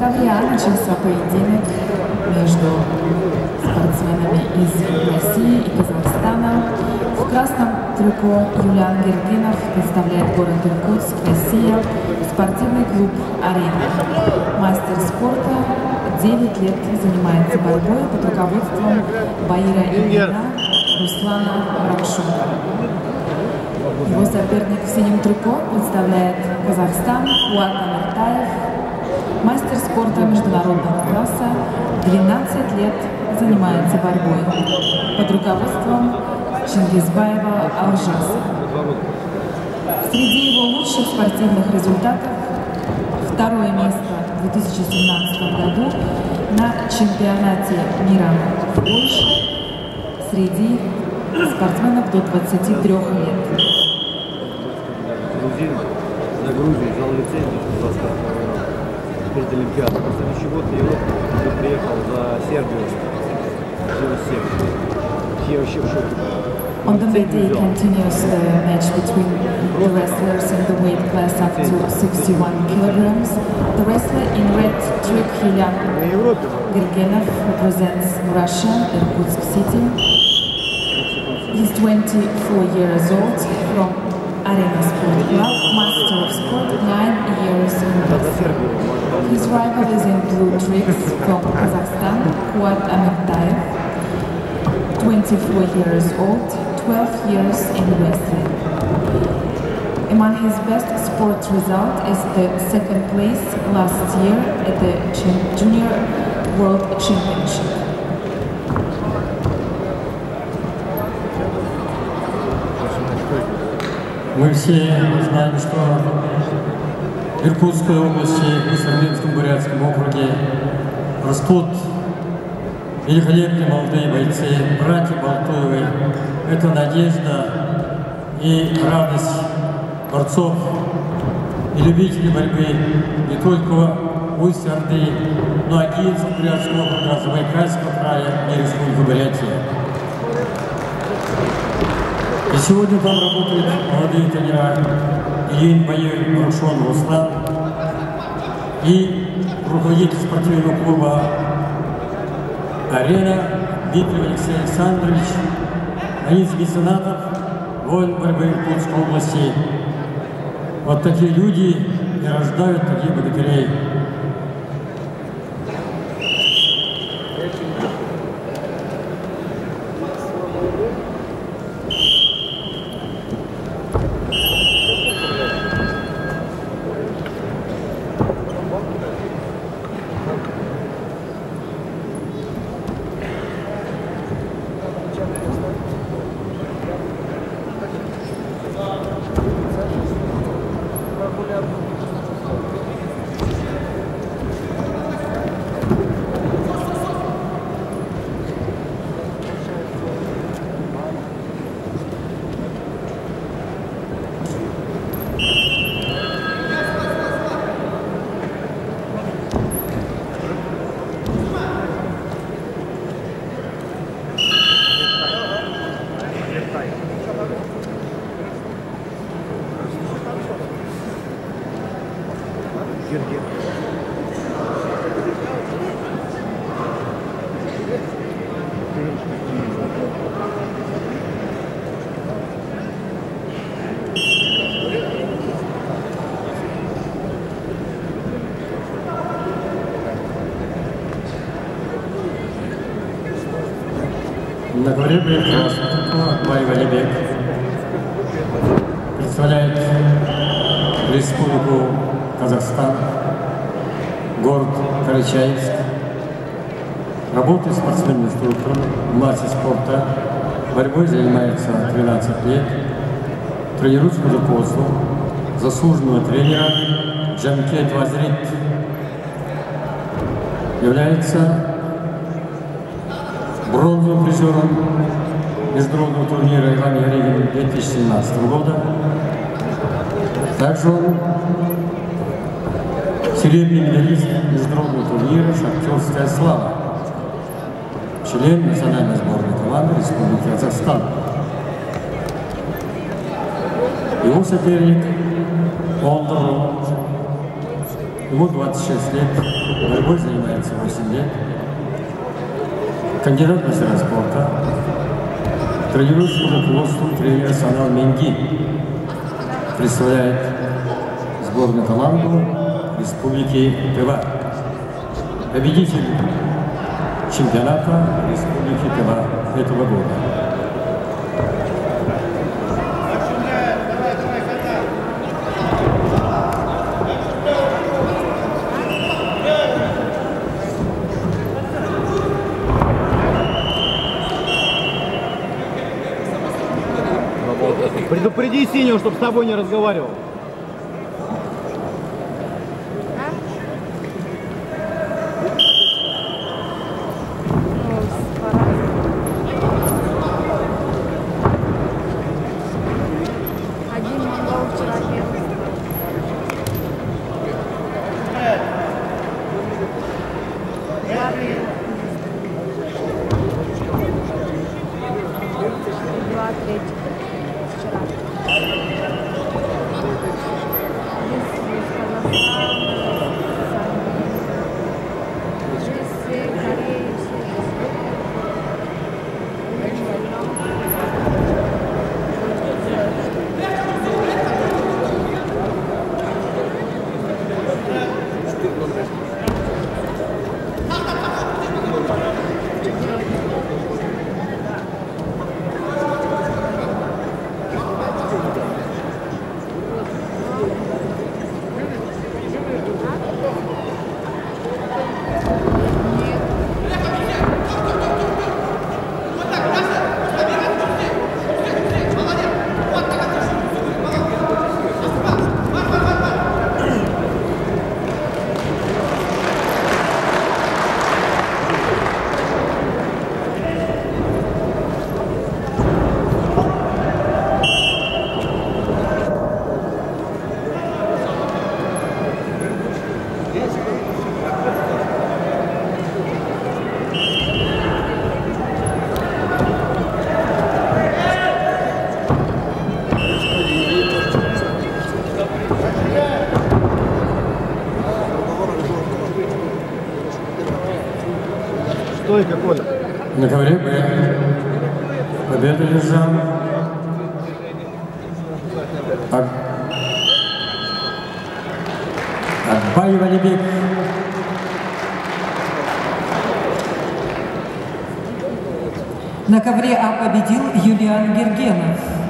декабря начался поединок между спортсменами из России и Казахстана. В красном трико Юлиан Гергинов представляет город Иркутск, Россия, спортивный клуб «Арена». Мастер спорта, 9 лет занимается борьбой под руководством Баира Ильина Руслана Ракшуна. Его соперник в синем трико представляет Казахстан Куат Амиртаев, мастер спорта международного класса, 12 лет занимается борьбой под руководством Чингизбаева Алжаса. Среди его лучших спортивных результатов второе место в 2017 году на чемпионате мира в Польше среди спортсменов до 23 лет. На Грузию взял лицензию перед Олимпиадой. После чего ты приехал за Сербию. Все вообще в шоке. On the May continues the match between the wrestlers in the weight class up to 61 kilograms. The wrestler in red trig, Yulian Gergenov, represents Russia, Irkutsk city. He's 24 years old, from Arena Sport Club, master of sport, 9 years in wrestling. His rival is in blue trigs from Kazakhstan, Kuat Amиртаев, 24 years old, 12 years in wrestling. Among his best sport result is the second place last year at the Junior World Championship. Мы все знаем, что в Иркутской области, в Сарминском Бурятском округе растут великолепные молодые бойцы, братья Балтуевы. Это надежда и радость борцов и любителей борьбы не только в Усть-Орды, но и Агиевского Бурятского округа, Забайкальского края и Республики Бурятия. И сегодня там работают молодые тренера Ильин Баир Рушон Руслан и руководитель спортивного клуба «Арена» Дмитрий Алексей Александрович, один из меценатов воин борьбы Иркутской области. Вот такие люди и рождают таких богатырей. На горе прекрасно Бай Валибек представляет Республику Казахстан, город Карачаевск. Работает спортсменом-инструктором, мастер спорта, борьбой занимается 13 лет, тренируется под руководством заслуженного тренера Джамкет Вазрит. Является бронзовым призером международного турнира Ивана Ярыгина 2017 года. Также он серебряный медалист международного турнира «Шахтерская слава», член национальной сборной команды Республики Казахстан. Его соперник Олдер Ему 26 лет, борьбой занимается 8 лет. Кандидат в мастера спорта. Тренируется под руководством тренера Санал Менги. Представляет сборную команду Республики Тыва. Победитель чемпионата Республики Тыва этого года. Предупреди синего, чтобы с тобой не разговаривал. Один монгол вчера бегал. Два третьих. Стойка, Коля. На ковре Б. Победа лежала. Акбаев Алибек. На ковре А победил Юлиан Гергенов.